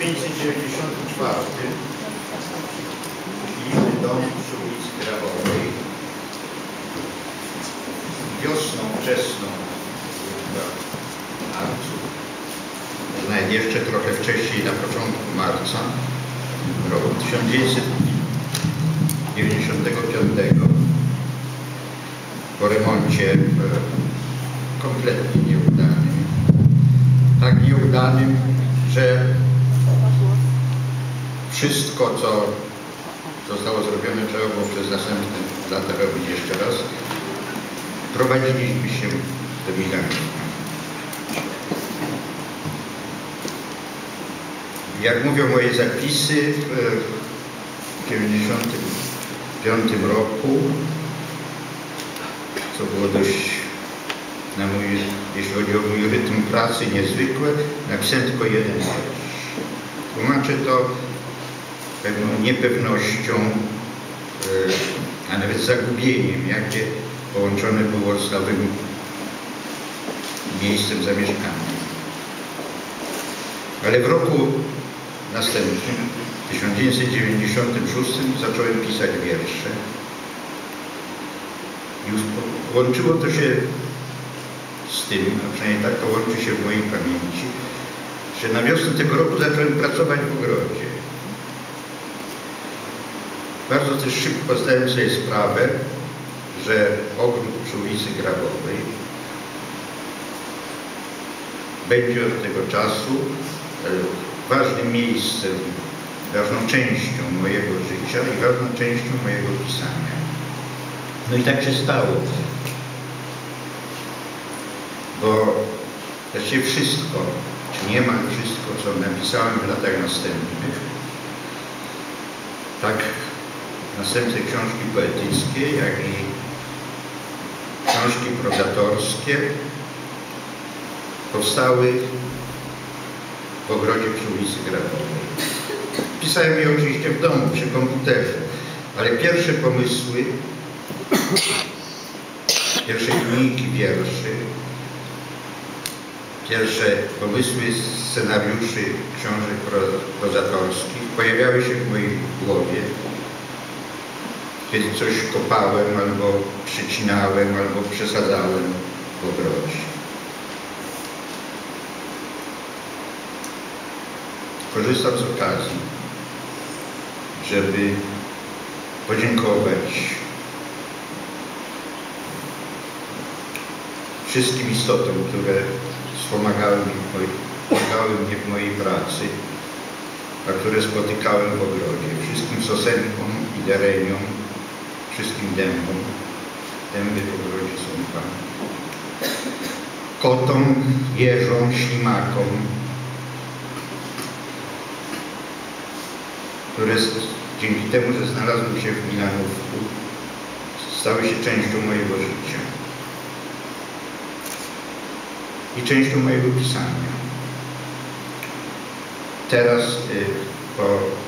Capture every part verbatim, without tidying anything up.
dziewięćset dziewięćdziesiątym czwartym kupiliśmy dom przy ulicy Grabowej. Wiosną wczesną, w marcu, nawet jeszcze trochę wcześniej, na początku marca roku tysiąc dziewięćset dziewięćdziesiątego piątego, po remoncie kompletnie nieudanym, tak nieudanym, że wszystko, co zostało zrobione, trzeba było przez następne lata robić jeszcze raz. Prowadziliśmy się do Milańska. Jak mówią moje zapisy, w tysiąc dziewięćdziesiątym piątym roku, co było dość, na mój, jeśli chodzi o mój rytm pracy, niezwykłe, napisałem tylko jeden wiersz. Tłumaczę to pewną niepewnością, a nawet zagubieniem, jakie połączone było z nowym miejscem zamieszkania. Ale w roku następnym, tysiąc dziewięćset dziewięćdziesiątym szóstym, zacząłem pisać wiersze. Już łączyło to się z tym, a przynajmniej tak to łączy się w mojej pamięci, że na wiosnę tego roku zacząłem pracować w ogrodzie. Bardzo też szybko zdałem sobie sprawę, że ogród przy ulicy Grabowej będzie od tego czasu ważnym miejscem, ważną częścią mojego życia i ważną częścią mojego pisania. No i tak się stało. Bo właściwie wszystko, czy niemal wszystko, co napisałem w latach następnych, tak następne książki poetyckie, jak i książki prozatorskie, powstały w ogrodzie przy ulicy Grabowej. Pisałem je oczywiście w domu, przy komputerze, ale pierwsze pomysły, pierwsze linijki wierszy, pierwsze pomysły scenariuszy książek prozatorskich pojawiały się w mojej głowie, kiedy coś kopałem, albo przycinałem, albo przesadzałem w ogrodzie. Korzystam z okazji, żeby podziękować wszystkim istotom, które wspomagały mnie, pomagały mnie w mojej pracy, a które spotykałem w ogrodzie. Wszystkim sosenkom i dereniom, wszystkim dębom. Dęby w ogrodzie są tam. Kotom, jeżom, ślimakom, które dzięki temu, że znalazły się w Milanówku, stały się częścią mojego życia i częścią mojego pisania. Teraz y, po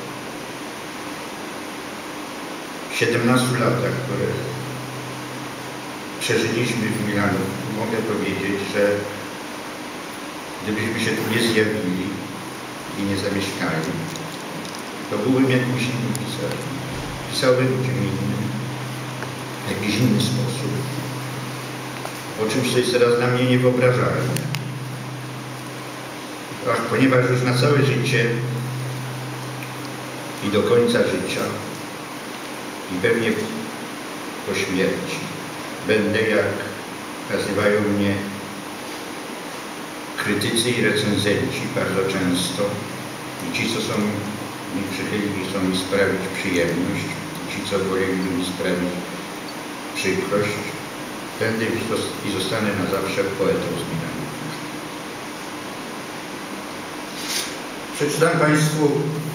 siedemnastu latach, które przeżyliśmy w Milanówku, mogę powiedzieć, że gdybyśmy się tu nie zjawili i nie zamieszkali, to byłbym jakimś innym pisarzem. Pisałbym czym innym, w jakiś inny sposób. O czymś, co jest teraz dla mnie niewyobrażalne. Ach, ponieważ już na całe życie i do końca życia i pewnie po śmierci będę, jak nazywają mnie krytycy i recenzenci bardzo często, i ci, co są mi przychylni, chcą mi sprawić przyjemność, ci, co woleli mi sprawić przykrość, będę i zostanę na zawsze poetą z Milanówki. Przeczytam Państwu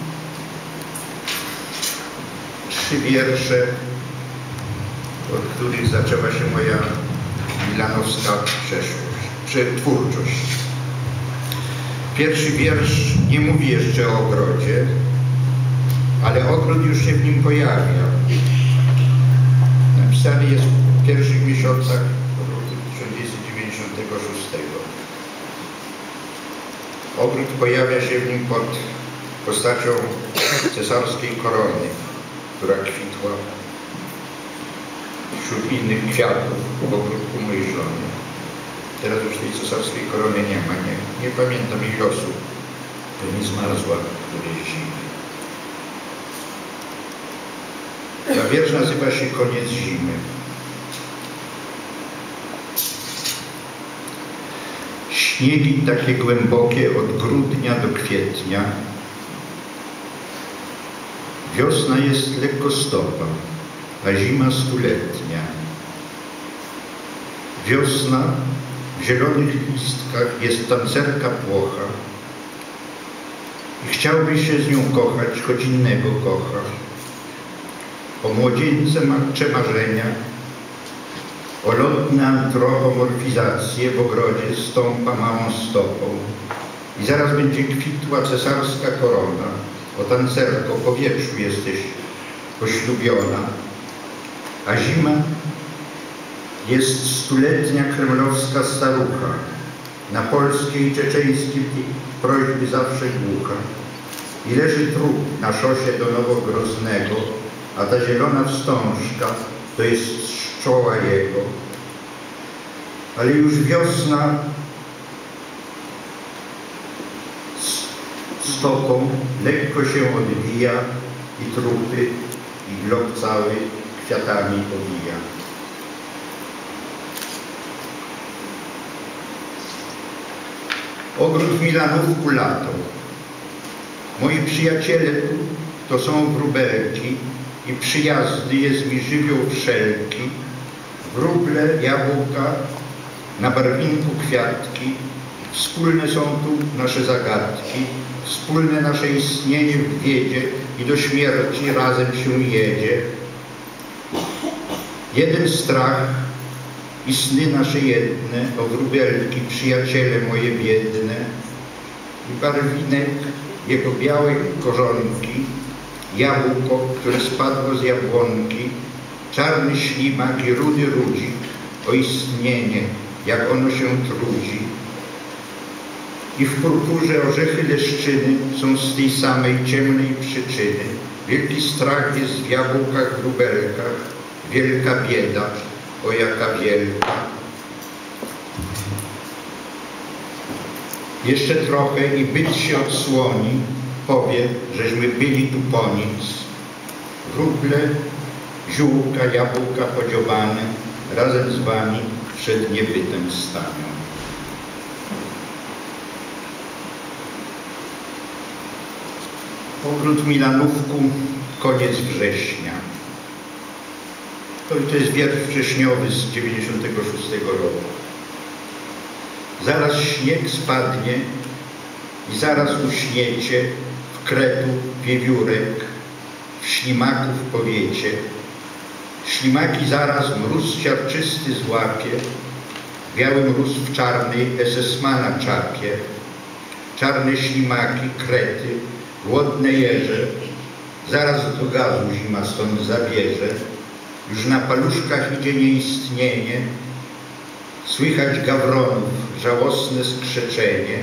trzy wiersze, od których zaczęła się moja milanowska przeszłość, twórczość. Pierwszy wiersz nie mówi jeszcze o ogrodzie, ale ogród już się w nim pojawia. Napisany jest w pierwszych miesiącach roku tysiąc dziewięćset dziewięćdziesiątego szóstego. Ogród pojawia się w nim pod postacią cesarskiej korony, która kwitła wśród innych kwiatów w ogródku mojej żony. Teraz już tej cesarskiej korony nie ma, nie, nie pamiętam jej losu. Pewnie zmarzła którejś zimy. Ta wiersz nazywa się Koniec zimy. Śniegi takie głębokie od grudnia do kwietnia. Wiosna jest lekkostopa, a zima stuletnia. Wiosna w zielonych listkach jest tancerka płocha i chciałby się z nią kochać, choć innego kocha. O młodzieńce marcze marzenia, o lotne antropomorfizacje w ogrodzie stąpa małą stopą i zaraz będzie kwitła cesarska korona. O tancerko, po wietrzu jesteś poślubiona, a zima jest stuletnia kremlowska starucha, na polskie i czeczeńskie prośby zawsze głucha. I leży trup na szosie do Nowogrodznego, a ta zielona wstążka to jest z czoła jego. Ale już wiosna stoką lekko się odbija i trupy, i blok cały kwiatami obija. Ogród w Milanówku lato. Moi przyjaciele tu to są wróbelki i przyjazdy jest mi żywioł wszelki. Wróble, jabłka, na barwinku kwiatki. Wspólne są tu nasze zagadki, wspólne nasze istnienie w wiedzie i do śmierci razem się jedzie. Jeden strach i sny nasze jedne, o wróbelki, przyjaciele moje biedne. I barwinek jego białej korzonki, jabłko, które spadło z jabłonki, czarny ślimak i rudy rudzik, o istnienie, jak ono się trudzi. I w purpurze orzechy leszczyny są z tej samej ciemnej przyczyny. Wielki strach jest w jabłkach, wróbelkach, wielka bieda, o jaka wielka. Jeszcze trochę i byt się odsłoni, powie, żeśmy byli tu po nic. Wróble, ziółka, jabłka podziobane, razem z wami przed niebytem stanią. Ogród w Milanówku, koniec września. To, to jest wiersz wrześniowy z dziewięćdziesiątego szóstego roku. Zaraz śnieg spadnie i zaraz uśniecie w kretu wiewiórek, w ślimaku w powiecie. Ślimaki zaraz mróz siarczysty złapie, biały mróz w czarnej esesmana czapie. Czarne ślimaki, krety, głodne jeże, zaraz do gazu zima stąd zabierze. Już na paluszkach idzie nieistnienie, słychać gawronów żałosne skrzeczenie.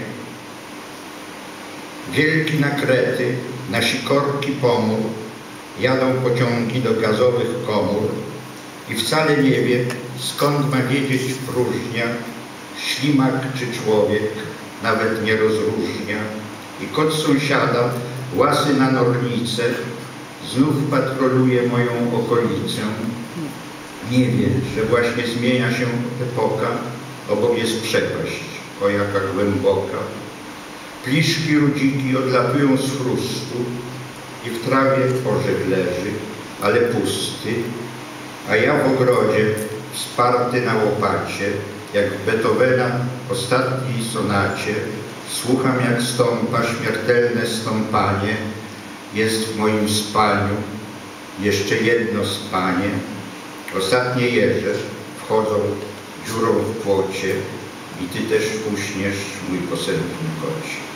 Wielki na krety, na sikorki pomór, jadą pociągi do gazowych komór i wcale nie wie, skąd ma wiedzieć próżnia, ślimak czy człowiek, nawet nie rozróżnia. I kot sąsiada, łasy na nornicę, znów patroluje moją okolicę. Nie wie, że właśnie zmienia się epoka, obok jest przepaść, o jaka głęboka. Pliszki, rudziki odlatują z chrustu i w trawie orzech leży, ale pusty, a ja w ogrodzie, wsparty na łopacie, jak w Beethovena ostatniej sonacie, słucham, jak stąpa śmiertelne stąpanie. Jest w moim spaniu jeszcze jedno spanie. Ostatnie jeże wchodzą dziurą w płocie i ty też uśniesz, mój posępny kocie.